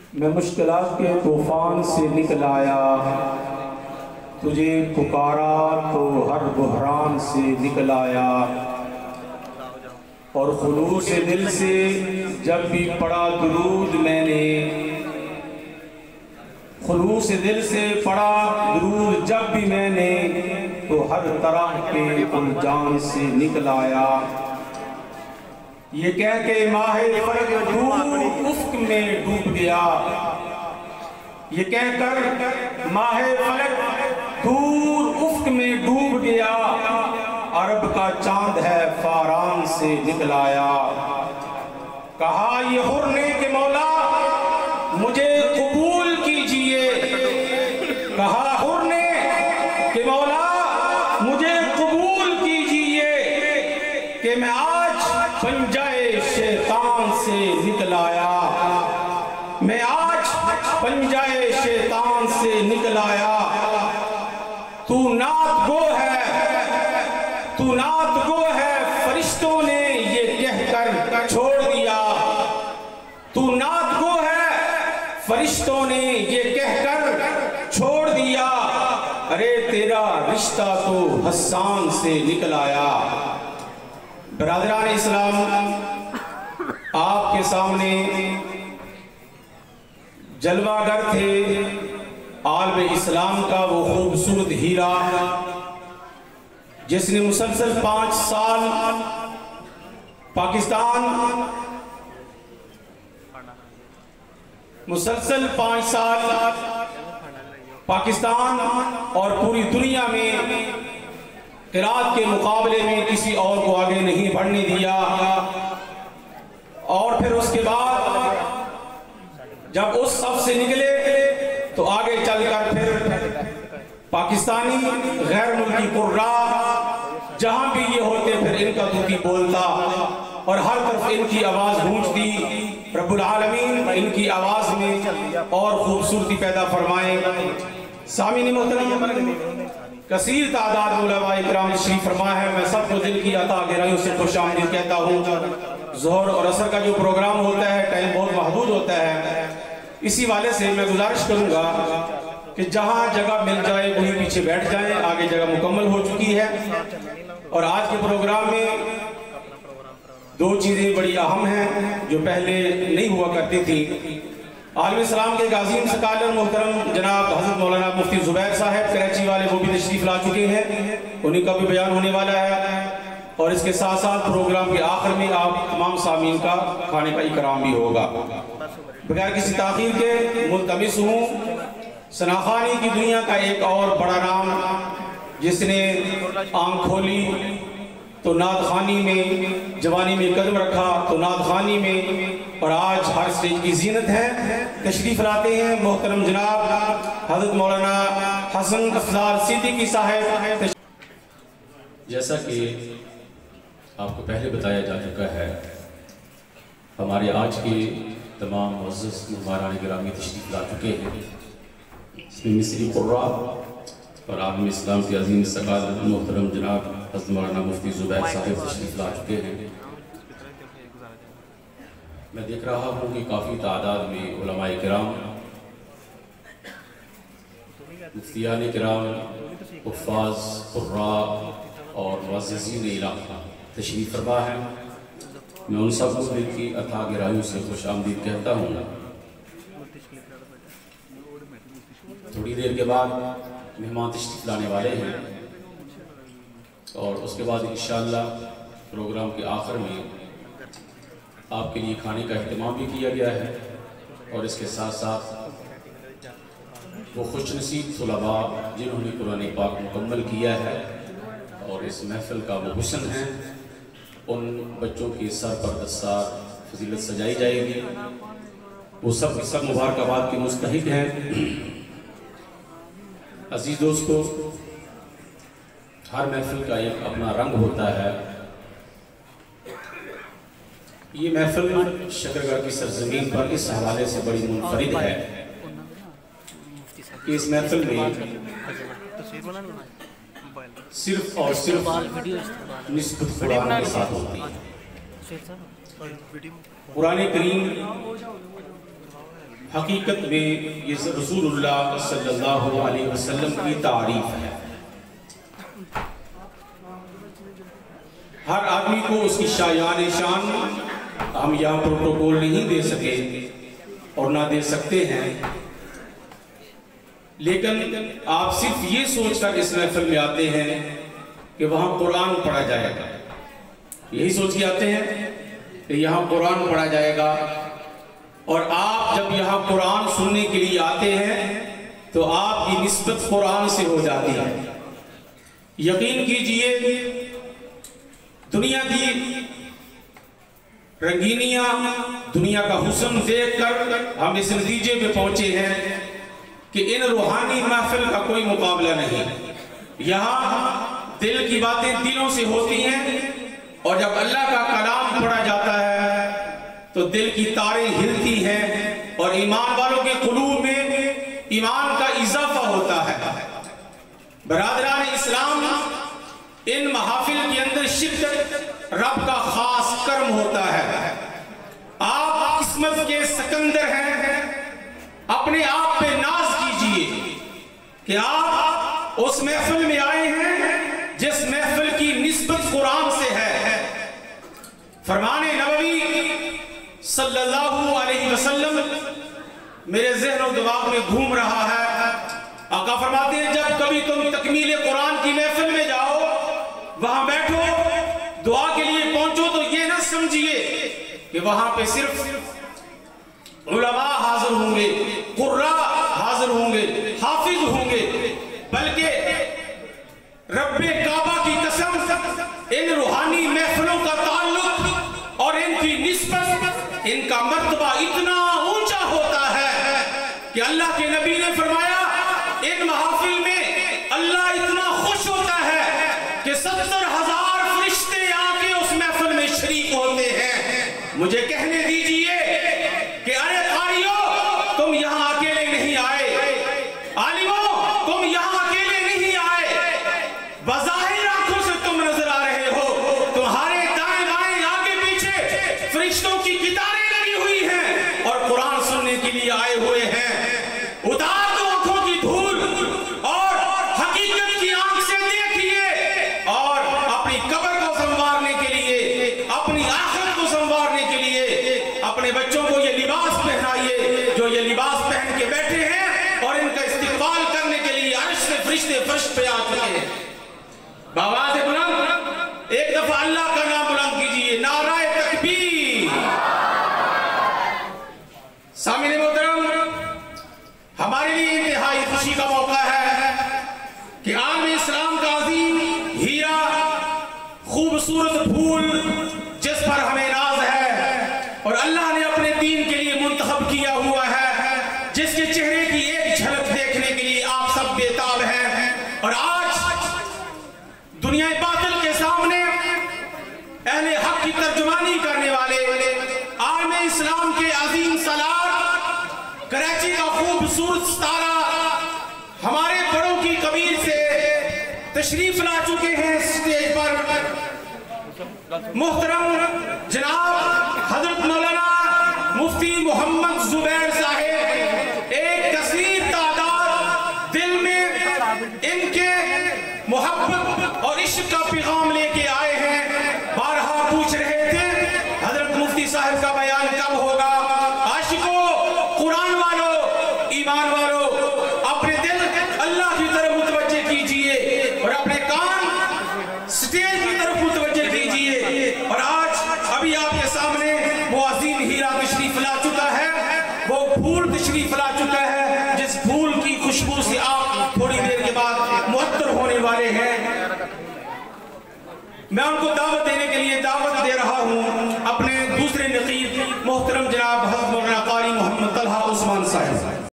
میں مشکلات کے طوفان سے نکل آیا، تجھے پکارا تو ہر بحران سے نکل آیا، اور خلوص دل سے جب بھی پڑھا درود میں نے، خلوص دل سے پڑھا درود جب بھی میں نے، تو ہر طرح کے الجھان سے نکل آیا۔ یہ کہہ کے ماہ فلک دور افق میں ڈوب گیا، یہ کہہ کر ماہ فلک دور افق میں ڈوب گیا، عرب کا چاند ہے فاران سے نکل آیا۔ کہا یہ حر نے کہ مولا مجھے قبول کیجئے، کہا حر نے کہ مولا مجھے قبول کیجئے، کہ میں آج پنجائے شیطان سے نکل آیا، میں آج پنجائے شیطان سے نکل آیا۔ تو نعت گو ہے، تو نعت گو ہے، فرشتوں نے یہ کہہ کر چھوڑ دیا، تو نعت گو ہے، فرشتوں نے یہ کہہ کر چھوڑ دیا، ارے تیرا رشتہ تو حسان سے نکل آیا۔ برادران اسلام، آپ کے سامنے جلوہ گر تھے عالم اسلام کا وہ خوبصورت ہیرا، جس نے مسلسل 5 سال پاکستان، مسلسل 5 سال پاکستان اور پوری دنیا میں قرات کے مقابلے میں کسی اور کو آگے نہیں بڑھنے دیا، اور پھر اس کے بعد جب اس صف سے نکلے تو آگے چل کر پھر پاکستانی غیر ملکی قراء جہاں بھی یہ ہوتے پھر ان کا دوتی بولتا، اور ہر طرف ان کی آواز گونجتی۔ رب العالمین ان کی آواز میں اور خوبصورتی پیدا فرمائے۔ سامعین محترم، کثیر تعداد علماء اکرام تشریف فرما ہے، میں سب کو دل کی عطا گرائیوں سے خوش آمدید کہتا ہوں۔ ظہر اور عصر کا جو پروگرام ہوتا ہے ٹائم بہت محدود ہوتا ہے، اسی والے سے میں گزارش کروں گا کہ جہاں جگہ مل جائے وہیں پیچھے بیٹھ جائیں، آگے جگہ مکمل ہو چکی ہے۔ اور آج کے پروگرام میں 2 چیزیں بڑی اہم ہیں جو پہلے نہیں ہوا کرتی تھی۔ عالم اسلام کے عظیم سکالر محترم جناب حضرت مولانا مفتی زبیر صاحب کراچی والے وہ بھی تشریف لا چکے ہیں، انہیں کا بھی بیان ہونے والا ہے، اور اس کے ساتھ ساتھ پروگرام کے آخر میں آپ تمام سامعین کا کھانے کا اکرام بھی ہوگا۔ بغیر کسی تاخیر کے ملتمس ہوں ثناخوانی کی دنیا کا ایک اور بڑا نام، جس نے آنکھ کھولی تو نعت خوانی میں، جوانی میں قدم رکھا تو نعت خوانی میں، اور آج ہر سٹیج کی زینت ہے، تشریف لاتے ہیں محترم جناب حضرت مولانا حسن افضال صدیقی صاحب۔ جیسا کہ آپ کو پہلے بتایا جا چکا ہے، ہمارے آج کے تمام معزز مہمانان گرامی تشریف لا چکے ہیں، اس میں مصری قراء اور عالم اسلام کے عظیم سکالر محترم جناب حضرت مولانا مفتی زبیر صاحب تشریف لا چکے ہیں۔ میں دیکھ رہا ہوں کہ کافی تعداد میں علماء کرام، مفتیان کرام، حفاظ، قراء اور معززین علاقہ تشریف فرما ہے۔ میں ان سب کو دل کی عطا گرائیوں سے خوش آمدید کہتا ہوں۔ تھوڑی دیر کے بعد مہمان تشریف لانے والے ہیں، اور اس کے بعد انشاءاللہ پروگرام کے آخر میں آپ کے لیے کھانے کا اہتمام بھی کیا گیا ہے، اور اس کے ساتھ ساتھ وہ خوش نصیب طلباء جنہوں نے قرآن پاک مکمل کیا ہے اور اس محفل کا وہ حسن ہے، ان بچوں کے سر پر دستار فضیلت سجائی جائے گی، وہ سب مبارکباد کے مستحق ہیں۔ عزیز دوستو، ہر محفل کا ایک اپنا رنگ ہوتا ہے۔ یہ محفل شکرگڑھ کی سرزمین پر اس حوالے سے بڑی منفرد ہے کہ اس محفل میں صرف اور صرف نسبت قرآن کے ساتھ ہوتی ہے۔ قرآن کریم حقیقت میں یہ رسول اللہ صلی اللہ علیہ وسلم کی تعریف ہے. ہر آدمی کو اس کی شایان شان ہم یہاں پروٹوکول نہیں دے سکے اور نہ دے سکتے ہیں، لیکن آپ صرف یہ سوچ کر اس محفل میں آتے ہیں کہ وہاں قرآن پڑھا جائے گا. یہی سوچ کے آتے ہیں کہ یہاں قرآن پڑھا جائے گا، اور آپ جب یہاں قرآن سننے کے لیے آتے ہیں تو آپ کی نسبت قرآن سے ہو جاتی ہے. یقین کیجئے دنیا کی رنگینیاں، دنیا کا حسن دیکھ کر ہم اس نتیجے پہ پہنچے ہیں کہ ان روحانی محفل کا کوئی مقابلہ نہیں. یہاں دل کی باتیں دلوں سے ہوتی ہیں، اور جب اللہ کا کلام پڑھا جاتا ہے تو دل کی تاریں ہلتی ہیں اور ایمان والوں کے قلوب میں ایمان کا اضافہ ہوتا ہے. برادران اسلام، ان محافل کے اندر شرکت رب کا خاص کرم ہوتا ہے. آپ قسمت کے سکندر ہیں، اپنے آپ پہ ناز کیجئے کہ آپ اس محفل میں آئے ہیں جس محفل کی نسبت قرآن سے ہے. فرمان نبوی صلی اللہ علیہ وسلم میرے ذہن و دماغ میں گھوم رہا ہے. آقا فرماتے ہیں جب کبھی تم تکمیل قرآن کی محفل میں جاؤ، وہاں بیٹھو، دعا کے لیے پہنچو، تو یہ نہ سمجھیے کہ وہاں پہ صرف علماء حاضر ہوں گے، قراء حاضر ہوں گے، حافظ ہوں گے، بلکہ رب کعبہ کی قسم ان روحانی محفلوں کا تعلق اور ان کی نسبت، ان کا مرتبہ اتنا اونچا ہوتا ہے کہ اللہ کے نبی نے فرمایا ان محافل میں اللہ اتنا خوش ہوتا ہے کہ 70,000 فرشتے آ کے اس محفل میں شریک ہوتے ہیں. مجھے کہنے دیجئے کہ ارے قاریوں، تم یہاں اکیلے نہیں آئے، عالموں تم یہاں اکیلے نہیں آئے. بظاہر آنکھوں سے تم نظر آ رہے ہو، تمہارے دائیں بائیں آگے پیچھے فرشتوں کی قطاریں لگی ہوئی ہیں اور قرآن سننے کے لیے آئے ہوئے ہیں. اتار دو آنکھوں کی دھول اور حقیقت کی آنکھ سے دیکھیے، اور اپنی قبر کو سنوارنے کے لیے، اپنی آخرت کو سنوارنے کے لیے اپنے بچوں کو یہ لباس پہنائیے جو یہ لباس پہن کے بیٹھے ہیں، اور ان کا استقبال کرنے کے لیے عرش سے فرشتے فرش پہ آ چکے ہیں. بآواز بلند ایک دفعہ اللہ کا نام بلند کیجئے، نعرہ تکبیر. سامعین محترم، ہمارے لیے انتہائی خوشی کا موقع ہے کہ عالم اسلام کا عظیم ہیرا، خوبصورت پھول جس پر ہمیں ناز ہے اور اللہ نے اپنے دین کے لیے منتخب کیا ہوا ہے، جس کے چہرے کی ایک جھلک دیکھنے کے لیے آپ سب بےتاب ہیں، اور آج دنیا باطل کے سامنے اہل حق کی ترجمانی کرنے والے عالم اسلام کے عظیم سالار، کراچی کا خوبصورت ستارہ، ہمارے بڑوں کی کبیر سے تشریف لا چکے ہیں اسٹیج پر. محترم جناب حضرت مولانا مفتی محمد زبیر صاحب ایک کثیر تعداد دل میں ان کے محبت اور عشق کا پیغام لے کے آئے ہیں. بارہا پوچھ رہے تھے حضرت مفتی صاحب کا بیان کب ہوگا. عاشقوں، قرآن والوں، ایمان والوں، اپنے دل اللہ کی طرف متوجہ کیجئے اور اپنے کان سٹیج کی طرف متوجہ کیجئے. اور آج ابھی آپ کے سامنے وہ عظیم ہیرا تشریف لا چکا ہے، وہ پھول تشریف لا چکا ہے جس پھول کی خوشبو سے آپ تھوڑی دیر کے بعد معطر ہونے والے ہیں. میں ان کو دعوت دینے کے لیے دعوت دے رہا ہوں اپنے دوسرے نقیب محترم جناب حضرت مولانا قاری محمد طلحہ عثمان صاحب.